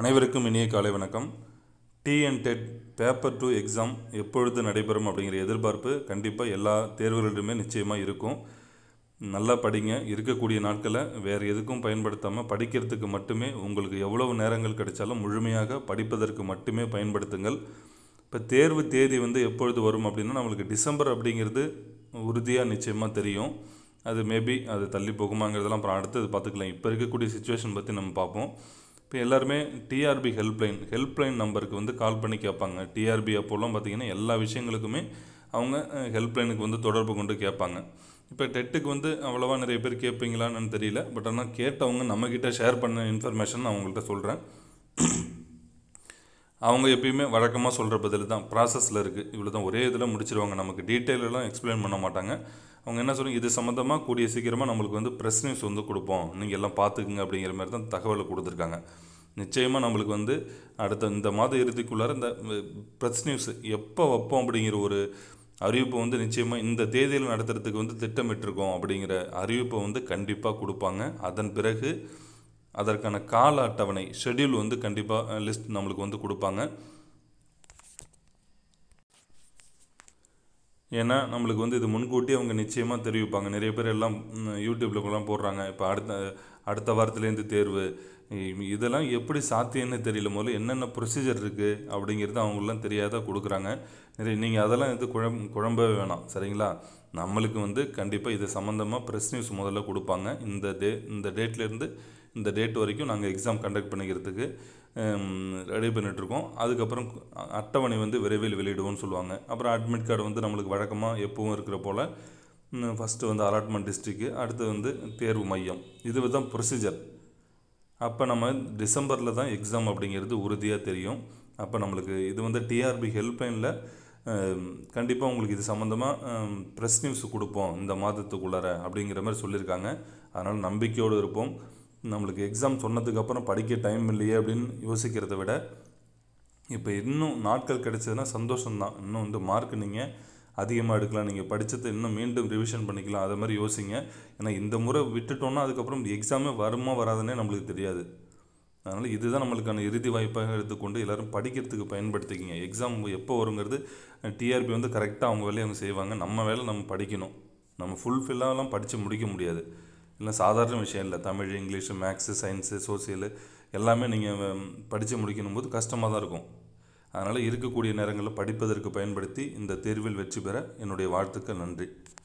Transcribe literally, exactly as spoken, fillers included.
அனைவருக்கும் இனிய காலை வணக்கம். டிஎன்டெட் பேப்பர் டூ எக்ஸாம் எப்பொழுது நடைபெறும் அப்படிங்கிற எதிர்பார்ப்பு கண்டிப்பாக எல்லா தேர்வுகளிலுமே நிச்சயமாக இருக்கும். நல்லா படிங்க. இருக்கக்கூடிய நாட்களை வேறு எதுக்கும் பயன்படுத்தாமல் படிக்கிறதுக்கு மட்டுமே, உங்களுக்கு எவ்வளவு நேரங்கள் கிடைச்சாலும் முழுமையாக படிப்பதற்கு மட்டுமே பயன்படுத்துங்கள். இப்போ தேர்வு தேதி வந்து எப்பொழுது வரும் அப்படின்னா, நம்மளுக்கு டிசம்பர் அப்படிங்கிறது உறுதியாக நிச்சயமாக தெரியும். அது மேபி அது தள்ளி போகுமாங்கிறதெல்லாம் அப்புறம் அடுத்தது பார்த்துக்கலாம். இப்போ இருக்கக்கூடிய சுச்சுவேஷன் பற்றி நம்ம பார்ப்போம். இப்போ எல்லாருமே டிஆர்பி ஹெல்ப்லைன் ஹெல்ப்லைன் நம்பருக்கு வந்து கால் பண்ணி கேட்பாங்க. டிஆர்பி அப்போல்லாம் பார்த்திங்கன்னா எல்லா விஷயங்களுக்குமே அவங்க ஹெல்ப்லைனுக்கு வந்து தொடர்பு கொண்டு கேட்பாங்க. இப்போ டெட்டுக்கு வந்து அவ்வளோவா நிறைய பேர் கேட்பீங்களான்னு தெரியல. பட் ஆனால் கேட்டவங்க நம்மக்கிட்ட ஷேர் பண்ண இன்ஃபர்மேஷன் நான் அவங்கள்ட்ட சொல்கிறேன். அவங்க எப்பயுமே வழக்கமாக சொல்கிற பதில் தான், ப்ராசஸில் இருக்குது, இவ்வளோ தான், ஒரே இதில் முடிச்சிருவாங்க. நமக்கு டீட்டெயிலெலாம் எக்ஸ்பிளைன் பண்ண மாட்டாங்க. அவங்க என்ன சொல்லுங்க, இது சம்மந்தமாக கூடிய சீக்கிரமாக நம்மளுக்கு வந்து ப்ரெஸ் நியூஸ் வந்து கொடுப்போம், நீங்கள் எல்லாம் பார்த்துக்குங்க அப்படிங்கிற மாதிரி தான் தகவலை கொடுத்துருக்காங்க. நிச்சயமாக நம்மளுக்கு வந்து அடுத்த இந்த மாத இறுதிக்குள்ளார இந்த ப்ரெஸ் நியூஸ் எப்போ வைப்போம் அப்படிங்கிற ஒரு அறிவிப்பை வந்து நிச்சயமாக இந்த தேதியில் நடத்துறதுக்கு வந்து திட்டமிட்டிருக்கோம் அப்படிங்கிற அறிவிப்பை வந்து கண்டிப்பாக கொடுப்பாங்க. அதன் பிறகு அதற்கான கால அட்டவணை ஷெட்யூல் வந்து கண்டிப்பாக லிஸ்ட் நம்மளுக்கு வந்து கொடுப்பாங்க. ஏன்னா நம்மளுக்கு வந்து இது முன்கூட்டி அவங்க நிச்சயமாக தெரிவிப்பாங்க. நிறைய பேர் எல்லாம் யூடியூப்லலாம் போடுறாங்க, இப்போ அடுத்த அடுத்த வாரத்துலேருந்து தேர்வு, இதெல்லாம் எப்படி சாத்தியம்னு தெரியல. முதல்ல என்னென்ன ப்ரொசீஜர் இருக்குது அப்படிங்கிறது அவங்களெலாம் தெரியாத கொடுக்குறாங்க. நிறைய நீங்கள் அதெல்லாம் இது குழம் குழம்பவே வேணாம், சரிங்களா? நம்மளுக்கு வந்து கண்டிப்பாக இது சம்மந்தமாக ப்ரெஸ் நியூஸ் முதல்ல கொடுப்பாங்க. இந்த டே இந்த டேட்லேருந்து இந்த டேட் வரைக்கும் நாங்கள் எக்ஸாம் கண்டக்ட் பண்ணிக்கிறதுக்கு ரெடி பண்ணிகிட்ருக்கோம். அதுக்கப்புறம் அட்டவணை வந்து விரைவில் வெளியிடுவோம்னு சொல்லுவாங்க. அப்புறம் அட்மிட் கார்டு வந்து நம்மளுக்கு வழக்கமாக எப்பவும் இருக்கிற போல் ஃபஸ்ட்டு வந்து அலாட்மெண்ட் டிஸ்ட்ரிக்கு, அடுத்து வந்து தேர்வு மையம், இது தான் ப்ரொசீஜர். அப்போ நம்ம டிசம்பரில் தான் எக்ஸாம் அப்படிங்கிறது உறுதியாக தெரியும். அப்போ நம்மளுக்கு இது வந்து டிஆர்பி ஹெல்ப்லைனில் கண்டிப்பாக உங்களுக்கு இது சம்மந்தமாக ப்ரெஸ் நியூஸ் கொடுப்போம் இந்த மாதத்துக்குள்ளார அப்படிங்கிற மாதிரி சொல்லியிருக்காங்க. அதனால் நம்பிக்கையோடு இருப்போம். நம்மளுக்கு எக்ஸாம் சொன்னதுக்கப்புறம் படிக்க டைம் இல்லையே அப்படின்னு யோசிக்கிறத விட, இப்போ இன்னும் நாட்கள் கிடைச்சதுன்னா சந்தோஷம்தான். இன்னும் வந்து மார்க் நீங்கள் அதிகமாக எடுக்கலாம், நீங்கள் படித்ததை இன்னும் மீண்டும் ரிவிஷன் பண்ணிக்கலாம், அதை மாதிரி யோசிங்க. ஏன்னா இந்த முறை விட்டுட்டோன்னா அதுக்கப்புறம் எக்ஸாமே வருமா வராதுன்னே நம்மளுக்கு தெரியாது. அதனால் இதுதான் நம்மளுக்கான இறுதி வாய்ப்பாக எடுத்துக்கொண்டு எல்லோரும் படிக்கிறதுக்கு பயன்படுத்திக்கிங்க. எக்ஸாம் எப்போ வருங்கிறது டிஆர்பி வந்து கரெக்டாக அவங்க வேலையை அவங்க செய்வாங்க. நம்ம வேலை நம்ம படிக்கணும். நம்ம ஃபுல்ஃபில்லாலாம் படித்து முடிக்க முடியாது. இல்லை சாதாரண விஷயம் இல்லை. Tamil, English, maths, science, social எல்லாமே நீங்கள் படித்து முடிக்கணும் போது கஷ்டமாக தான் இருக்கும். அதனால் இருக்கக்கூடிய நேரங்களில் படிப்பதற்கு பயன்படுத்தி இந்த தேர்வில் வெற்றி பெற என்னுடைய வாழ்த்துக்கள். நன்றி.